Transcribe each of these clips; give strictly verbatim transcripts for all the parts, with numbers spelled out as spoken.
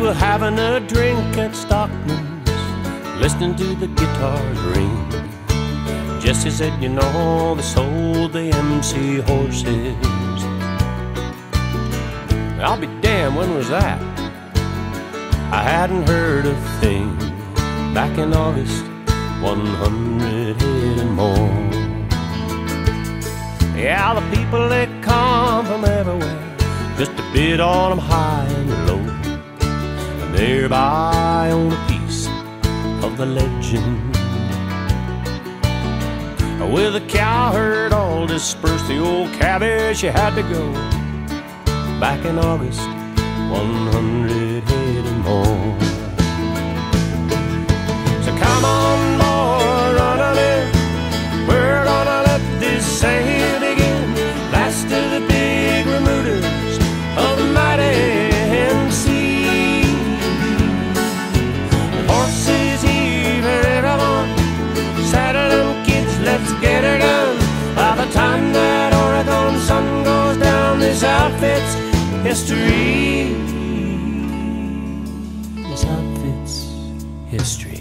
were having a drink at Stockman's, listening to the guitars ring. Jesse said, you know, they sold the M C horses. I'll be damned, when was that? I hadn't heard a thing. Back in August, one hundred head and more. Yeah, the people, they come from everywhere just to bid on them high and low, and thereby own a piece of the legend. With a cow herd all dispersed, the old cabbage, she had to go. Back in August, one hundred head and more. So come on, boy, run on in. We're gonna let this sale begin. Last of the big remooters of the mighty M C. The horses here for everyone. Saddle them, kids, let's get her done. By the time that Oregon sun goes down, this outfit's history. This outfit's history.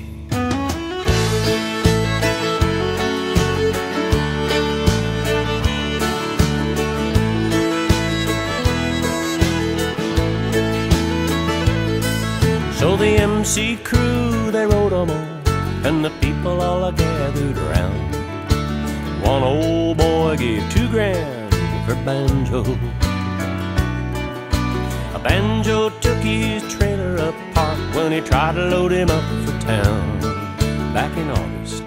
So the M C crew, they rode them all, and the people all gathered around. One old boy gave two grand for banjo. A banjo took his trailer apart when he tried to load him up for town. Back in August,